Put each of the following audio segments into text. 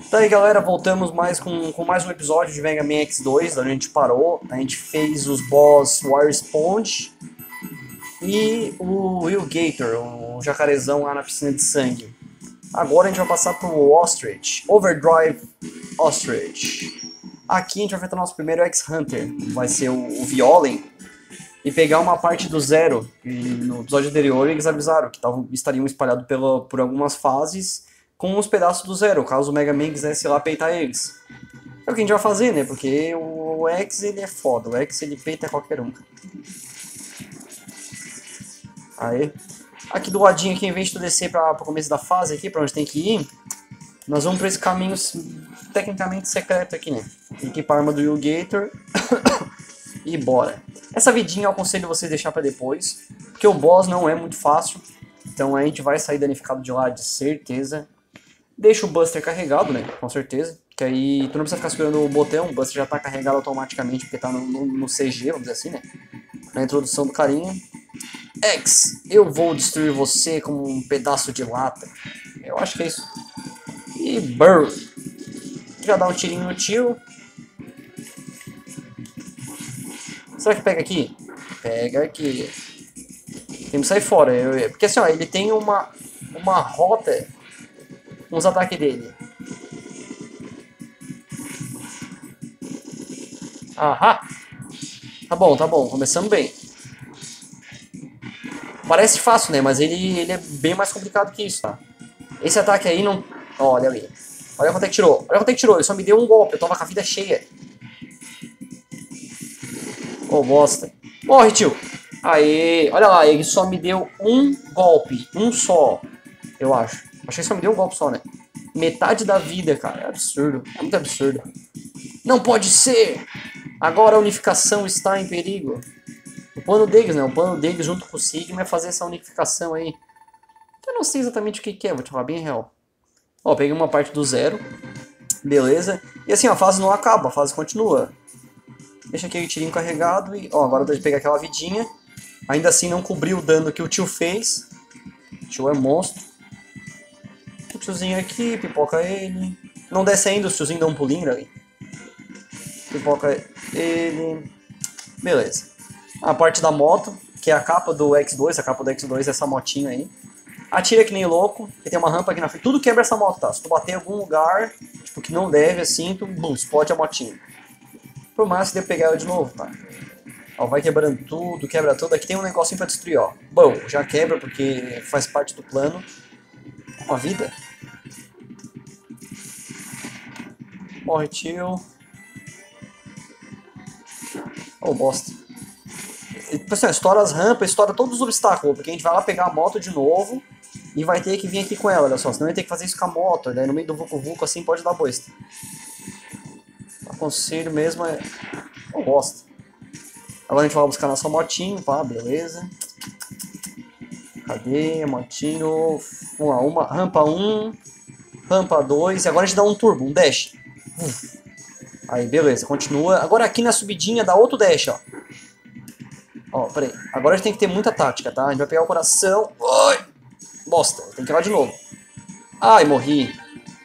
Tá aí, galera, voltamos com mais um episódio de Mega Man X2, onde a gente parou. A gente fez os boss Wire Sponge e o Will Gator, o jacarezão lá na piscina de sangue. Agora a gente vai passar pro Ostrich, Overdrive Ostrich. Aqui a gente vai enfrentar o nosso primeiro X-Hunter, vai ser o Violen, e pegar uma parte do Zero. E no episódio anterior eles avisaram que estariam espalhados por algumas fases com os pedaços do Zero, caso o Mega Man quisesse ir lá peitar eles. É o que a gente vai fazer, né? Porque o X ele é foda, o X ele peita qualquer um. Aí. Aqui do ladinho, aqui, em vez de tu descer para o começo da fase aqui, para onde tem que ir, nós vamos para esse caminho tecnicamente secreto aqui, né? Equipar a arma do Will Gator e bora. Essa vidinha eu aconselho vocês deixar para depois, porque o boss não é muito fácil, então a gente vai sair danificado de lá de certeza. Deixa o Buster carregado, né? Com certeza, que aí tu não precisa ficar segurando o botão, o Buster já tá carregado automaticamente porque tá no CG, vamos dizer assim, né? Na introdução do carinha. X, eu vou destruir você como um pedaço de lata. Eu acho que é isso. E Burr. Já dá um tirinho no tio. Será que pega aqui? Pega aqui. Tem que sair fora. Porque assim, ó, ele tem uma rota com os ataques dele. Ahá. Tá bom. Começamos bem. Parece fácil, né? Mas ele é bem mais complicado que isso, tá? Esse ataque aí não... Olha ali. Olha quanto é que tirou. Ele só me deu um golpe. Eu tava com a vida cheia. Ô, bosta. Morre, tio. Aê. Olha lá, ele só me deu um golpe. Um só. Eu acho. Acho que ele só me deu um golpe só, né? Metade da vida, cara. É absurdo. É muito absurdo. Não pode ser! Agora a unificação está em perigo. O plano deles, né? O plano deles junto com o Sigma é fazer essa unificação aí. Eu não sei exatamente o que é, vou te falar bem real. Ó, peguei uma parte do Zero. Beleza. E assim, a fase não acaba, a fase continua. Deixa aqui o tirinho carregado e... Ó, agora dá de pegar aquela vidinha. Ainda assim não cobriu o dano que o tio fez. O tio é monstro. O tiozinho aqui, pipoca ele. Não desce ainda, os tiozinhos dão um pulinho ali. Pipoca ele. Beleza. A parte da moto, que é a capa do X2, é essa motinha aí. Atira que nem louco, que tem uma rampa aqui na frente. Tudo quebra essa moto, tá? Se tu bater em algum lugar, tipo, que não deve, assim, tu explode a motinha. Por mais que dê pegar ela de novo, tá? Ó, vai quebrando tudo, quebra tudo. Aqui tem um negocinho pra destruir, ó. Bom, já quebra porque faz parte do plano. Uma vida. Morre, tio. Oh, bosta. Pessoal, estoura as rampas, estoura todos os obstáculos, porque a gente vai lá pegar a moto de novo e vai ter que vir aqui com ela, olha só, senão a gente tem que fazer isso com a moto, né? No meio do vucu-vucu assim pode dar bosta. O aconselho mesmo é... Oh, bosta. Agora a gente vai buscar nossa motinho, pá, beleza. Cadê a motinho? Vamos lá, rampa 1, rampa 2, e agora a gente dá um turbo, um dash. Aí, beleza, continua. Agora aqui na subidinha dá outro dash, ó. Ó, peraí. Agora a gente tem que ter muita tática, tá? A gente vai pegar o coração. Ai! Bosta, tem que ir lá de novo. Ai, morri.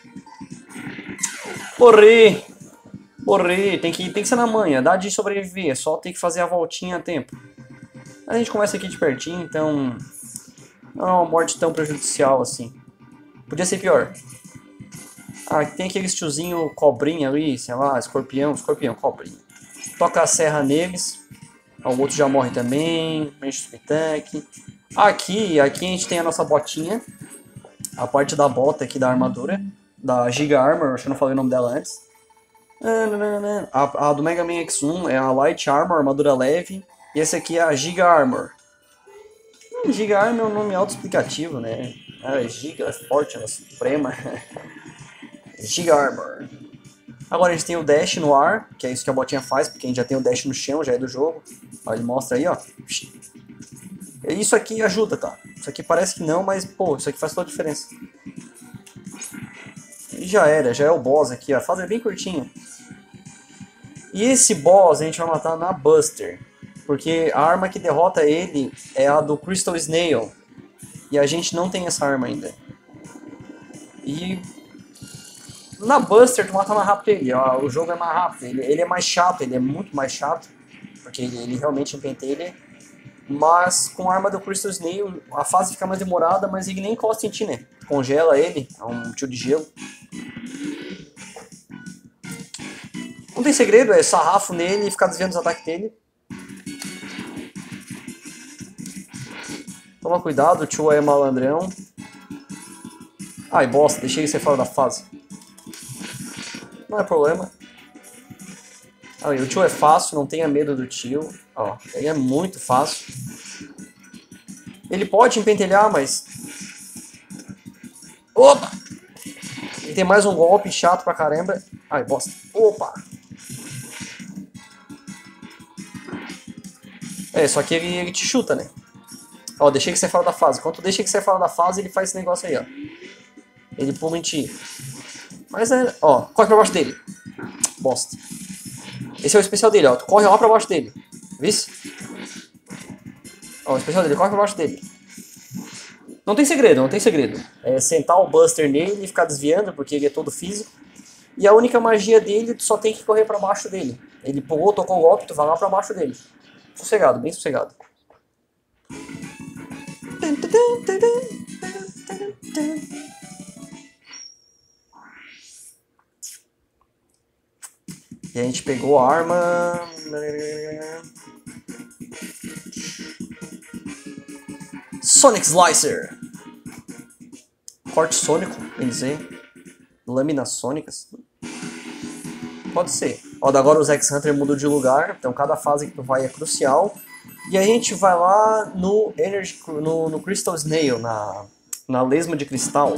Morri. Tem que ser na manha. Dá de sobreviver. É só ter que fazer a voltinha a tempo. A gente começa aqui de pertinho, então... Não é uma morte tão prejudicial assim. Podia ser pior. Ah, tem aqueles tiozinho cobrinha ali, sei lá, escorpião, cobrinha. Toca a serra neles. O outro já morre também. Enche o Spitac. Aqui a gente tem a nossa botinha. A parte da bota aqui da armadura. Da Giga Armor, acho que eu não falei o nome dela antes. A do Mega Man X1 é a Light Armor, armadura leve. E essa aqui é a Giga Armor. Giga Armor é um nome autoexplicativo, né? Giga é forte, ela é suprema. Giga Armor. Agora a gente tem o dash no ar, que é isso que a botinha faz, porque a gente já tem o dash no chão, já é do jogo. Ó, ele mostra aí, ó. Isso aqui ajuda, tá? Isso aqui parece que não, mas, pô, isso aqui faz toda a diferença. E já é o boss aqui, ó. A fase é bem curtinha. E esse boss a gente vai matar na Buster, porque a arma que derrota ele é a do Crystal Snail. E a gente não tem essa arma ainda. E Na Buster, tu mata mais rápido ele, ó, o jogo é mais rápido, ele é mais chato, ele é muito mais chato, porque ele realmente empentelha. Mas com a arma do Crystal Snail, a fase fica mais demorada, mas ele nem encosta em ti, né? Congela ele, é um tio de gelo. Não tem segredo, é sarrafo nele e ficar desviando os ataques dele. Toma cuidado, o tio é malandrão. Ai, bosta, deixei ele sair fora da fase. Não é problema. Aí, o tio é fácil, não tenha medo do tio. Ó, ele é muito fácil. Ele pode empentelhar, mas... Opa! Ele tem mais um golpe chato pra caramba. Ai, bosta. Opa! É, só que ele te chuta, né? Ó, deixei que você fora da fase. Quando tu deixa que você fora da fase, ele faz esse negócio aí, ó. Ele pula em ti. Mas é... Ó, corre pra baixo dele. Bosta. Esse é o especial dele, ó. Tu corre lá pra baixo dele. Vice? Ó, o especial dele, corre pra baixo dele. Não tem segredo, não tem segredo. É sentar o Buster nele e ficar desviando, porque ele é todo físico. E a única magia dele, tu só tem que correr pra baixo dele. Ele pulou, tocou o golpe, tu vai lá pra baixo dele. Sossegado, bem sossegado. E a gente pegou a arma... Sonic Slicer. Corte sônico, bem dizer. Lâminas sônicas. Pode ser. Ó, agora os X-Hunter mudam de lugar, então cada fase que tu vai é crucial. E a gente vai lá no Energy, no Crystal Snail, na lesma de cristal.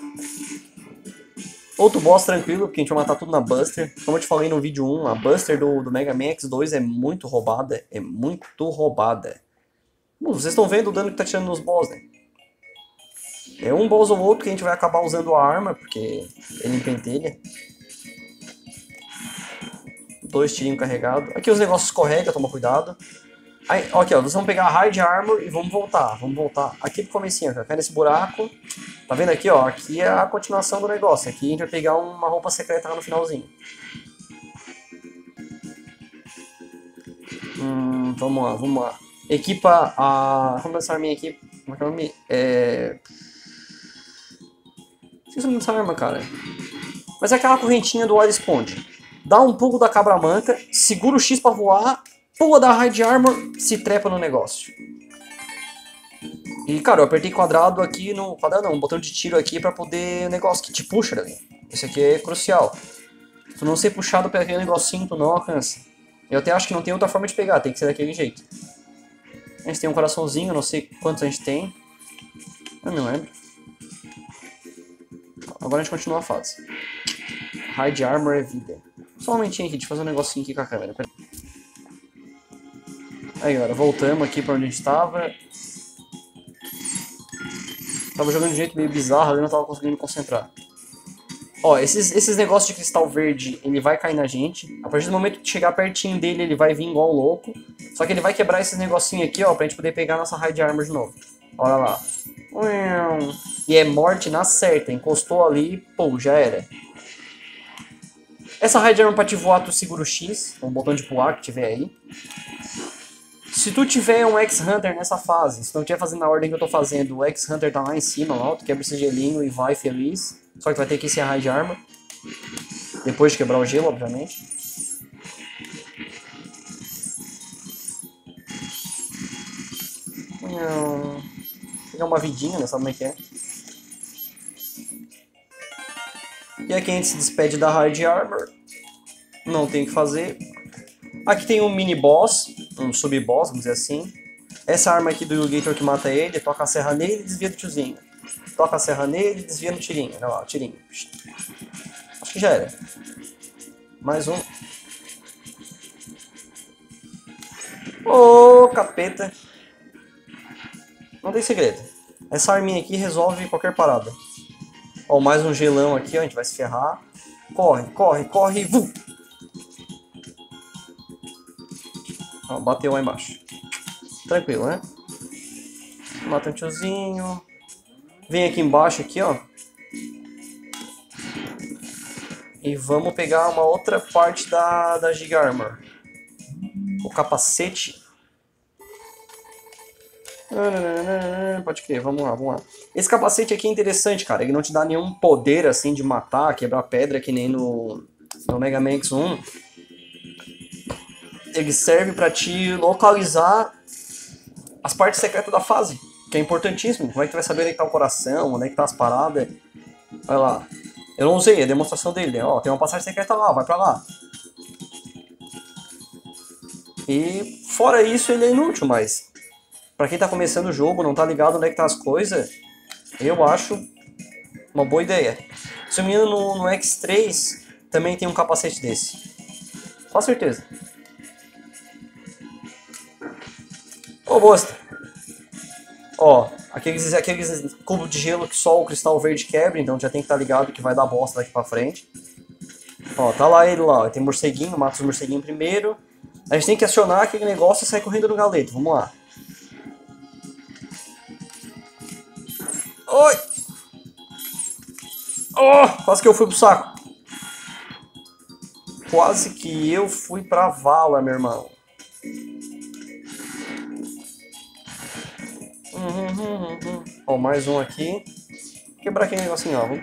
Outro boss tranquilo, porque a gente vai matar tudo na Buster. Como eu te falei no vídeo 1, a Buster do Mega Man X2 é muito roubada. É muito roubada. Bom, vocês estão vendo o dano que tá tirando nos boss, né? É um boss ou outro que a gente vai acabar usando a arma, porque ele empentelha. 2 tirinhos carregados. Aqui os negócios escorregam, toma cuidado. Aí, aqui, ó, nós vamos pegar a Hard Armor e vamos voltar. Vamos voltar aqui pro comecinho, ó, cai nesse buraco. Tá vendo aqui, ó? Aqui é a continuação do negócio. Aqui a gente vai pegar uma roupa secreta lá no finalzinho. Vamos lá, vamos lá. Equipa a... Como é essa arminha aqui? Como é que é o nome? Esqueci o nome dessa arma, cara. Mas é aquela correntinha do Wild Sponge. Dá um pulo da cabra manca, segura o X pra voar, pula da Hide Armor, se trepa no negócio. E, cara, eu apertei quadrado aqui no... Quadrado não, um botão de tiro aqui pra poder... O negócio que te puxa, né? Esse aqui é crucial. Se tu não ser puxado por aquele negocinho, tu não alcança. Eu até acho que não tem outra forma de pegar, tem que ser daquele jeito. A gente tem um coraçãozinho, não sei quantos a gente tem. Eu não lembro. Agora a gente continua a fase. Hide Armor é vida. Só um momentinho aqui, deixa eu fazer um negocinho aqui com a câmera. Aí, galera, voltamos aqui pra onde a gente tava. Tava jogando de um jeito meio bizarro, eu não tava conseguindo concentrar. Ó, esses negócios de cristal verde, ele vai cair na gente. A partir do momento que chegar pertinho dele, ele vai vir igual um louco. Só que ele vai quebrar esses negocinhos aqui, ó, pra gente poder pegar a nossa Hide Armor de novo. Olha lá. E é morte na certa, encostou ali, pô, já era. Essa Hide Armor pra te voar, tu segura o X, o botão de pular que tiver aí. Se tu tiver um X-Hunter nessa fase, se não estiver fazendo na ordem que eu tô fazendo, o X-Hunter tá lá em cima, ó, tu quebra esse gelinho e vai feliz. Só que tu vai ter que encerrar a Hide Armor. Depois de quebrar o gelo, obviamente. Vou pegar uma vidinha, né? Sabe como é que é? E aqui a gente se despede da Hide Armor. Não tem o que fazer. Aqui tem um mini boss, um sub-boss, vamos dizer assim. Essa arma aqui do Yugator que mata ele, toca a serra nele e desvia do tiozinho. Toca a serra nele e desvia no tirinho. Olha lá, o tirinho. Acho que já era. Mais um. Ô, capeta. Não tem segredo. Essa arminha aqui resolve qualquer parada. Ó, mais um gelão aqui, ó, a gente vai se ferrar. Corre, corre, corre, vum! Ó, bateu lá embaixo. Tranquilo, né? Mata um tiozinho. Vem aqui embaixo, aqui, ó. E vamos pegar uma outra parte da Giga Armor. O capacete. Pode crer, vamos lá, vamos lá. Esse capacete aqui é interessante, cara. Ele não te dá nenhum poder assim de matar, quebrar pedra, que nem no Mega Man X1. Ele serve pra te localizar as partes secretas da fase, que é importantíssimo. Como é que tu vai saber onde é que tá o coração, onde é que tá as paradas? Olha lá. Eu não usei, é a demonstração dele. Ó, tem uma passagem secreta lá, vai pra lá. E fora isso ele é inútil, mas pra quem tá começando o jogo, não tá ligado onde é que tá as coisas, eu acho uma boa ideia. Se eu me engano, no X3 também tem um capacete desse. Com certeza. Ô, bosta. Ó, aqueles cubos de gelo que só o cristal verde quebra, então já tem que estar ligado que vai dar bosta daqui pra frente. Ó, tá lá ele lá, tem morceguinho, mata os morceguinhos primeiro. A gente tem que acionar aquele negócio e sair correndo no galeto, vamos lá. Oi! Oh, quase que eu fui pro saco. Quase que eu fui pra vala, meu irmão. Ó, mais um aqui. Quebrar aquele negocinho, ó.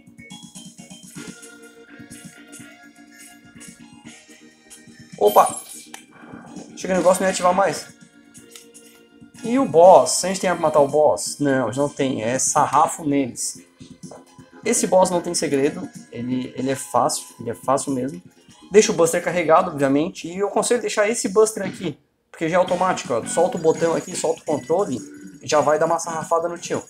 Opa! Chega o negócio, não ia ativar mais. E o boss? A gente tem que matar o boss? Não, já não tem. É sarrafo neles. Esse boss não tem segredo. Ele é fácil. Ele é fácil mesmo. Deixa o Buster carregado, obviamente. E eu aconselho deixar esse Buster aqui. Porque já é automático, ó. Solta o botão aqui, solta o controle. E já vai dar uma sarrafada no tio.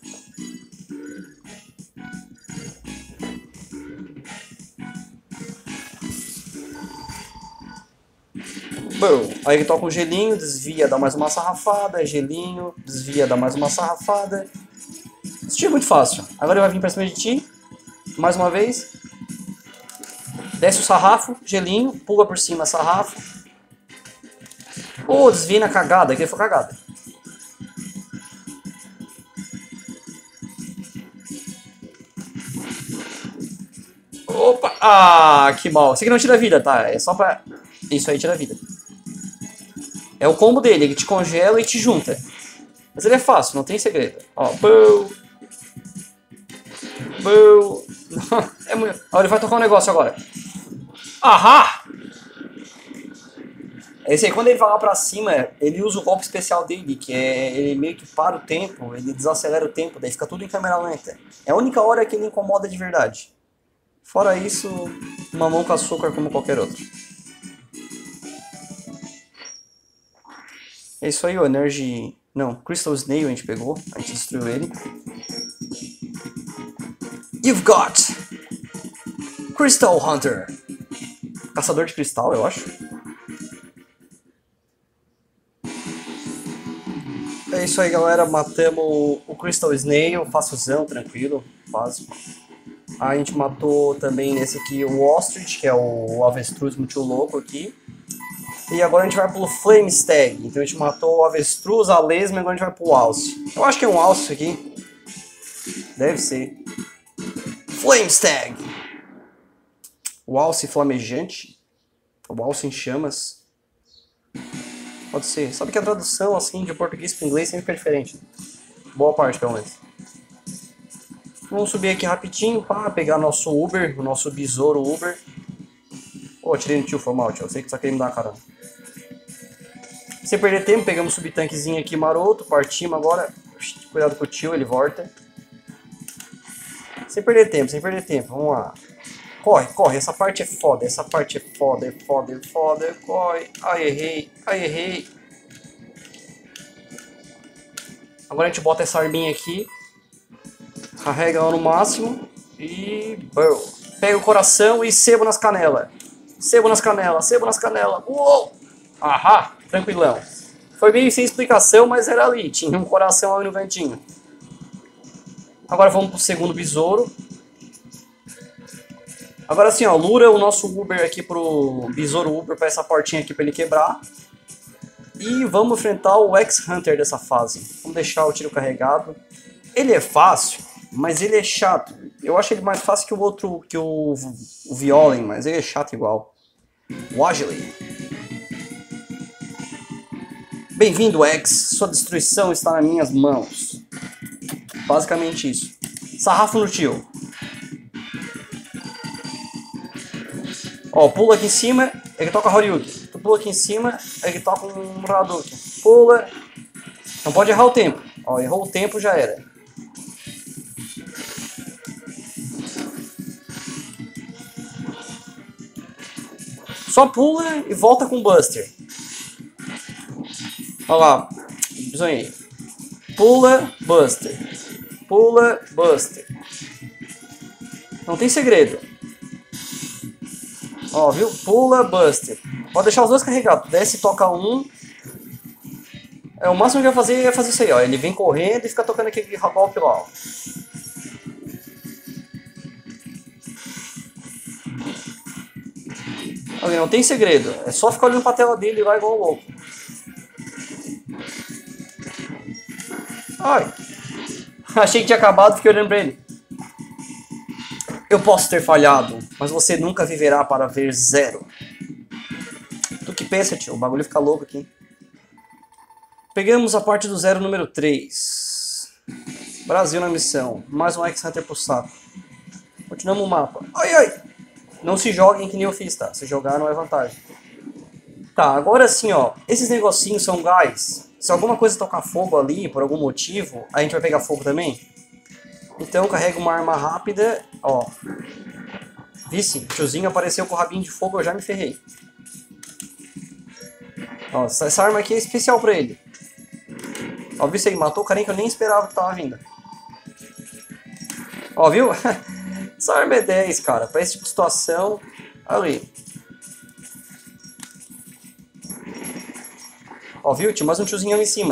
Bom, aí ele toca um gelinho, desvia, dá mais uma sarrafada, gelinho, desvia, dá mais uma sarrafada. Esse tio é muito fácil. Agora ele vai vir pra cima de ti, mais uma vez. Desce o sarrafo, gelinho, pula por cima, sarrafo. Oh, desvia na cagada, aqui foi cagada. Opa! Ah, que mal. Isso aqui não tira vida, tá? É só pra... Isso aí tira vida. É o combo dele, ele te congela e te junta. Mas ele é fácil, não tem segredo. Ó, boo! Boo! É muito... Ó, ele vai tocar um negócio agora. Ahá! Esse aí, quando ele vai lá pra cima, ele usa o golpe especial dele, que é... Ele meio que para o tempo, ele desacelera o tempo, daí fica tudo em câmera lenta. É a única hora que ele incomoda de verdade. Fora isso, mamão com açúcar como qualquer outro. É isso aí, o Energy... Não, Crystal Snail a gente pegou, a gente destruiu ele. You've got Crystal Hunter. Caçador de cristal, eu acho. É isso aí, galera. Matamos o Crystal Snail, facilzão, tranquilo, básico. A gente matou também esse aqui, o Ostrich, que é o avestruz muito louco aqui. E agora a gente vai pro Flame Stag. Então a gente matou o avestruz, a lesma, e agora a gente vai pro alce. Eu acho que é um alce aqui. Deve ser. Flame Stag. O alce flamejante. O alce em chamas. Pode ser. Sabe que a tradução assim de português para inglês sempre é diferente. Boa parte, pelo menos. Vamos subir aqui rapidinho para pegar nosso Uber, o nosso besouro Uber. Pô, tirei no tio, foi mal, tio. Eu sei que você tá querendo me dar uma carona. Sem perder tempo, pegamos um subtanquezinho aqui maroto, partimos agora. Cuidado com o tio, ele volta. Sem perder tempo, vamos lá. Corre, corre, essa parte é foda, essa parte é foda, é foda, é foda, corre. Ai, errei, ai, errei. Agora a gente bota essa arminha aqui. Carrega ela no máximo. E... Boom. Pega o coração e sebo nas canelas. Sebo nas canelas, sebo nas canelas. Uou! Ahá, tranquilão. Foi meio sem explicação, mas era ali. Tinha um coração ali no ventinho. Agora vamos pro segundo besouro. Agora sim, ó, lura o nosso Uber aqui pro besouro Uber pra essa portinha aqui pra ele quebrar. E vamos enfrentar o X-Hunter dessa fase. Vamos deixar o tiro carregado. Ele é fácil? mas ele é chato. Eu acho ele mais fácil que o outro, que o Violen, mas ele é chato igual. Wagely. Bem-vindo, X. Sua destruição está nas minhas mãos. Basicamente isso. Sarrafo no tio. Ó, pula aqui em cima, ele toca Horyuken. Tu pula aqui em cima, ele toca um Hadouken. Pula. Não pode errar o tempo. Ó, errou o tempo, já era. Só pula e volta com Buster. Olha lá. Bisonhei. Pula, Buster. Pula, Buster. Não tem segredo. Ó, viu? Pula, Buster. Pode deixar os dois carregados. Desce e toca um. O máximo que eu ia fazer isso aí, ó. Ele vem correndo e fica tocando aquele golpe lá, ó. Ali, não tem segredo. É só ficar olhando pra tela dele lá igual louco. Ai. Achei que tinha acabado, fiquei olhando pra ele. Eu posso ter falhado, mas você nunca viverá para ver zero. Tu que pensa, tio? O bagulho fica louco aqui. Pegamos a parte do zero número 3. Brasil na missão. Mais um X-Hunter pro saco. Continuamos o mapa. Ai, ai! Não se joguem que nem eu fiz, tá? Se jogar não é vantagem. Tá, agora sim, ó. Esses negocinhos são gás. Se alguma coisa tocar fogo ali, por algum motivo, a gente vai pegar fogo também. Então carrega uma arma rápida, ó. Vice, o tiozinho apareceu com o rabinho de fogo, eu já me ferrei. Ó, essa arma aqui é especial pra ele. Ó, viu isso aí? Matou o carinha que eu nem esperava que tava vindo. Ó, viu? Essa arma é 10, cara. Pra esse tipo de situação, ali. Ó, viu? Tinha mais um tiozinho ali em cima.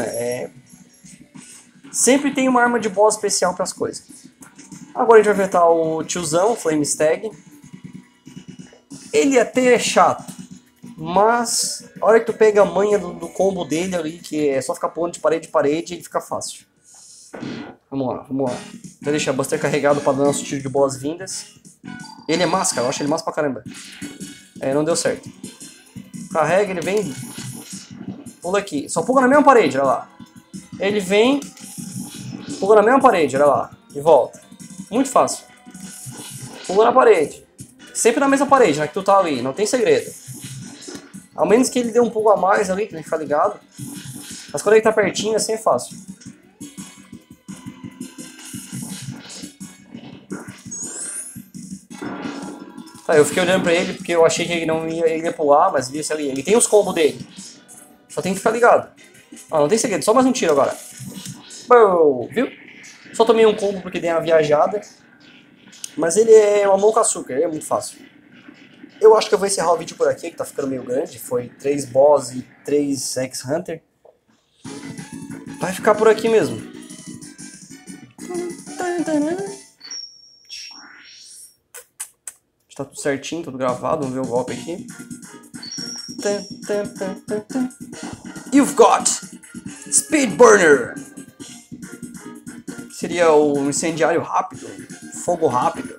Sempre tem uma arma de boss especial pras coisas. Agora a gente vai enfrentar o tiozão, o Flamestag. Ele até é chato. Mas a hora que tu pega a manha do combo dele ali, que é só ficar pulando de parede em parede, ele fica fácil. Vamos lá, vamos lá. Vou deixar o Buster carregado para dar nosso tiro de boas-vindas. Ele é massa, cara. Eu acho ele massa pra caramba. Não deu certo. Carrega, ele vem. Pula aqui. Só pula na mesma parede, olha lá. Ele vem. Pula na mesma parede, olha lá. E volta. Muito fácil. Pula na parede. Sempre na mesma parede, né? Que tu tá ali. Não tem segredo. Ao menos que ele dê um pulo a mais ali, que a gente fica ligado. Mas quando ele tá pertinho, assim é fácil. Tá, eu fiquei olhando pra ele porque eu achei que ele não ia pular, mas viu ali. Ele tem os combos dele. Só tem que ficar ligado. Ah, não tem segredo, só mais um tiro agora. Bow, viu? Só tomei um combo porque dei uma viajada. Mas ele é uma mão com açúcar, ele é muito fácil. Eu acho que eu vou encerrar o vídeo por aqui, que tá ficando meio grande. Foi 3 boss e 3 X-Hunter. Vai ficar por aqui mesmo. Tá tudo certinho, tudo gravado. Vamos ver o golpe aqui. You've got Speed Burner. Seria o incendiário rápido. Fogo rápido.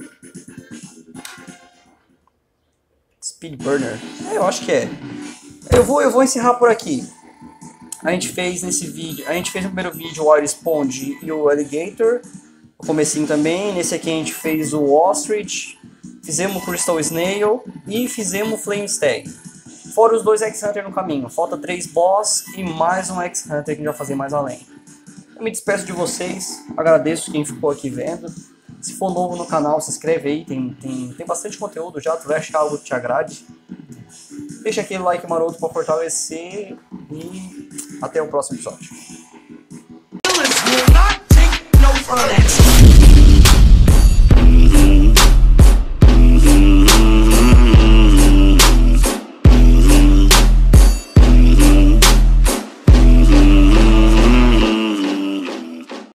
Speed Burner. Eu acho que é. Eu vou encerrar por aqui. A gente fez nesse vídeo. A gente fez no primeiro vídeo o Iron Sponge e o Alligator. O comecinho também. Nesse aqui a gente fez o Ostrich. Fizemos o Crystal Snail e fizemos o Flamestag. Fora os 2 X-Hunter no caminho. Falta 3 boss e mais um X-Hunter que a gente vai fazer mais além. Eu me despeço de vocês. Agradeço quem ficou aqui vendo. Se for novo no canal, se inscreve aí. Tem bastante conteúdo já. Tu vai achar algo que te agrade. Deixa aquele like maroto para fortalecer. E até o próximo episódio.